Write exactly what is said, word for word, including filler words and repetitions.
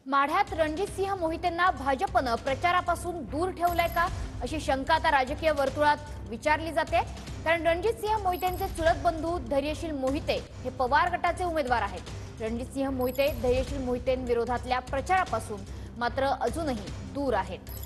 माढ्यात रणजितसिंह मोहितेंना भाजपनं प्रचारापासून दूर ठेवलंय का अशी शंका आता राजकीय वर्तुळात विचारली जाते। कारण रणजितसिंह मोहितेंचे चुलत बंधू धैर्यशील मोहिते हे पवार गटाचे उमेदवार आहेत। रणजितसिंह मोहिते धैर्यशील मोहितेंविरोधातल्या प्रचारापासून मात्र अजूनही दूर आहेत।